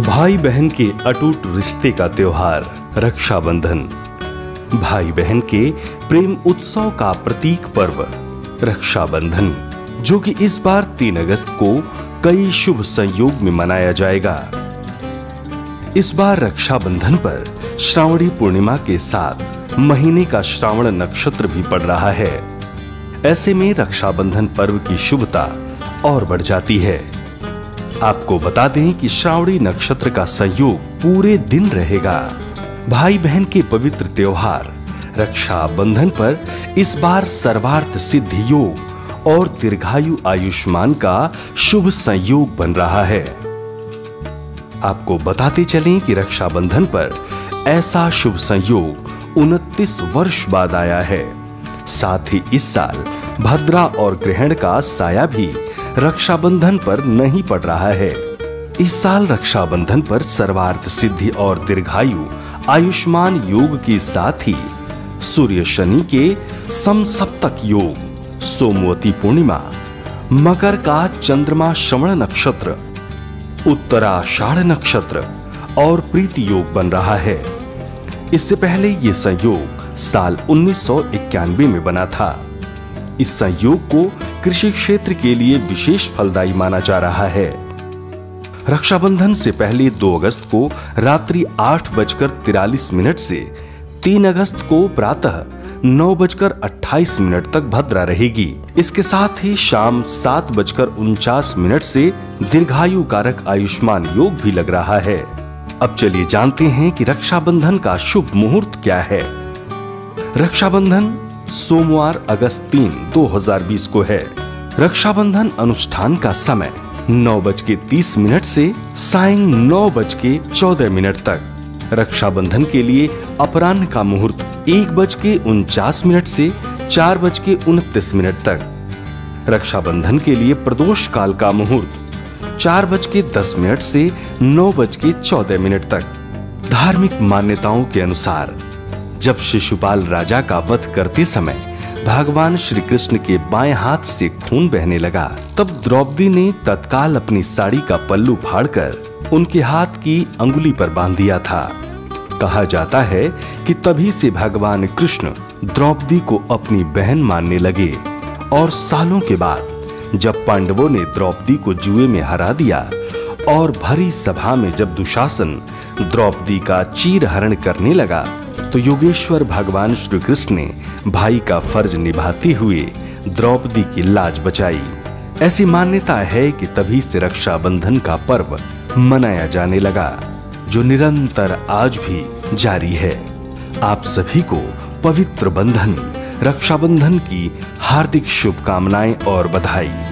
भाई बहन के अटूट रिश्ते का त्योहार रक्षाबंधन। भाई बहन के प्रेम उत्सव का प्रतीक पर्व रक्षाबंधन, जो कि इस बार 3 अगस्त को कई शुभ संयोग में मनाया जाएगा। इस बार रक्षाबंधन पर श्रावणी पूर्णिमा के साथ महीने का श्रावण नक्षत्र भी पड़ रहा है। ऐसे में रक्षाबंधन पर्व की शुभता और बढ़ जाती है। आपको बता दें कि श्रावणी नक्षत्र का संयोग पूरे दिन रहेगा। भाई बहन के पवित्र त्योहार रक्षाबंधन पर इस बार सर्वार्थ सिद्धि योग और दीर्घायु आयुष्मान का शुभ संयोग बन रहा है। आपको बताते चलें कि रक्षाबंधन पर ऐसा शुभ संयोग 29 वर्ष बाद आया है। साथ ही इस साल भद्रा और ग्रहण का साया भी रक्षाबंधन पर नहीं पड़ रहा है। इस साल रक्षाबंधन पर सर्वार्थ सिद्धि और दीर्घायु आयुष्मान योग के साथ ही सूर्य शनि के समसप्तक योग, सोमवती पूर्णिमा, मकर का चंद्रमा श्रवण नक्षत्र, उत्तराषाढ़ नक्षत्र और प्रीति योग बन रहा है। इससे पहले ये संयोग साल 1991 में बना था। इस संयोग को कृषि क्षेत्र के लिए विशेष फलदायी माना जा रहा है। रक्षाबंधन से पहले 2 अगस्त को रात्रि 8:43 से 3 अगस्त को प्रातः 9:28 तक भद्रा रहेगी। इसके साथ ही शाम 7:49 से दीर्घायु कारक आयुष्मान योग भी लग रहा है। अब चलिए जानते हैं कि रक्षाबंधन का शुभ मुहूर्त क्या है। रक्षाबंधन सोमवार अगस्त 3, 2020 को है। रक्षाबंधन अनुष्ठान का समय 9:30 से सायं 9:14 तक। रक्षाबंधन के लिए अपराह्न का मुहूर्त 1:49 से 4:29 तक। रक्षाबंधन के लिए प्रदोष काल का मुहूर्त 4:10 से 9:14 तक। धार्मिक मान्यताओं के अनुसार जब शिशुपाल राजा का वध करते समय भगवान श्री कृष्ण के बाएं हाथ से खून बहने लगा, तब द्रौपदी ने तत्काल अपनी साड़ी का पल्लू फाड़कर उनके हाथ की अंगुली पर बांध दिया था। कहा जाता है कि तभी से भगवान कृष्ण द्रौपदी को अपनी बहन मानने लगे और सालों के बाद जब पांडवों ने द्रौपदी को जुए में हरा दिया और भरी सभा में जब दुशासन द्रौपदी का चीरहरण करने लगा, तो योगेश्वर भगवान श्री कृष्ण ने भाई का फर्ज निभाते हुए द्रौपदी की लाज बचाई। ऐसी मान्यता है कि तभी से रक्षाबंधन का पर्व मनाया जाने लगा, जो निरंतर आज भी जारी है। आप सभी को पवित्र बंधन रक्षाबंधन की हार्दिक शुभकामनाएं और बधाई।